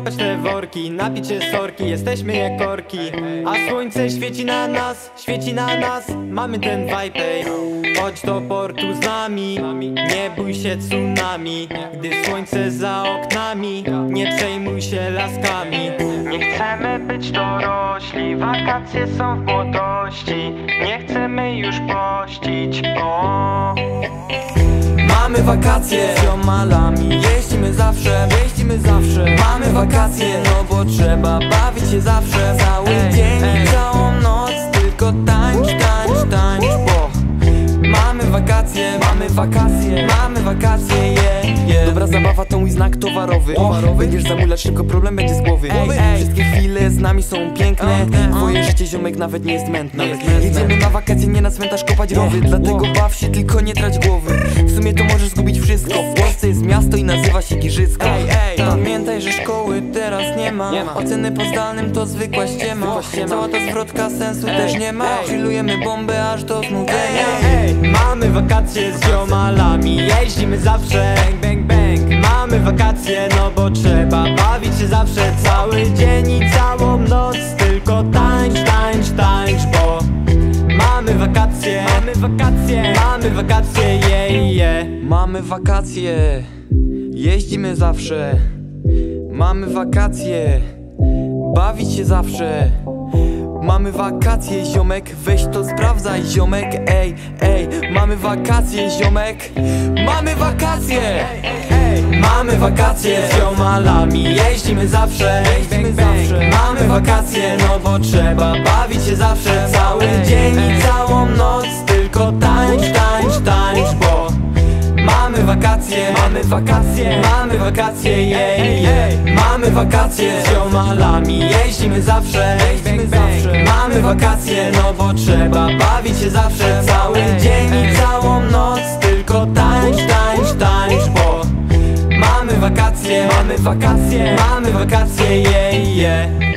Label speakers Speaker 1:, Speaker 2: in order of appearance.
Speaker 1: złapać te worki, napić się sorki, jesteśmy jak korki. A słońce świeci na nas, świeci na nas. Mamy ten vibe, ej. Chodź do portu z nami, nie bój się tsunami. Gdy słońce za oknami, nie przejmuj się laskami. Nie chcemy być dorośli, wakacje są w młodości. Nie chcemy już pościć, o.
Speaker 2: Mamy wakacje z ziomalami, jeździmy zawsze, jeździmy zawsze. Mamy wakacje, no bo trzeba bawić się zawsze. Cały dzień i całą noc, tylko tańcz, tańcz, tańcz, bo mamy wakacje, mamy wakacje, mamy wakacje, yeah, yeah. Dobra zabawa to mój znak towarowy. Będziesz zamulać, tylko problem będzie z głowy. Wszystkie chwile z nami są piękne. Twoje życie, ziomek, nawet nie jest mętne. Jedziemy na wakacje, nie na cmentarz kopać rowy. Dlatego baw się, tylko nie trać głowy. W sumie to możesz zgubić wszystko. W Polsce jest miasto i nazywa się Giżycko. Pamiętaj, że szkoły teraz nie ma. Oceny po zdalnym to zwykła ściema. Cała ta zwrotka sensu też nie ma. Chillujemy bombę aż do znudzenia.
Speaker 1: Mamy wakacje z ziomalami, jeździmy zawsze, bang, bang, bang. Mamy wakacje, no bo trzeba bawić się zawsze. Cały dzień i całą noc, tylko tańcz, tańcz, tańcz, bo mamy wakacje, mamy wakacje, mamy wakacje, yeah, yeah.
Speaker 2: Mamy wakacje, jeździmy zawsze. Mamy wakacje, bawić się zawsze. Mamy wakacje, ziomek, weź to sprawdzaj, ziomek, ej, ej. Mamy wakacje, ziomek, mamy wakacje.
Speaker 1: Mamy wakacje z ziomalami, jeździmy zawsze, jeździmy zawsze. Mamy wakacje, no bo trzeba bawić się zawsze. Cały dzień i całą noc, tylko tańcz, tańcz, tańcz, bo mamy wakacje, mamy wakacje, mamy wakacje, yeah, yeah. Mamy wakacje z ziomalami, jeździmy zawsze, jeździmy zawsze. Mamy wakacje, no bo trzeba bawić się zawsze. Cały dzień i całą noc, tylko tańcz, tańcz, tańcz, bo mamy wakacje, mamy wakacje, mamy wakacje, yeah, yeah.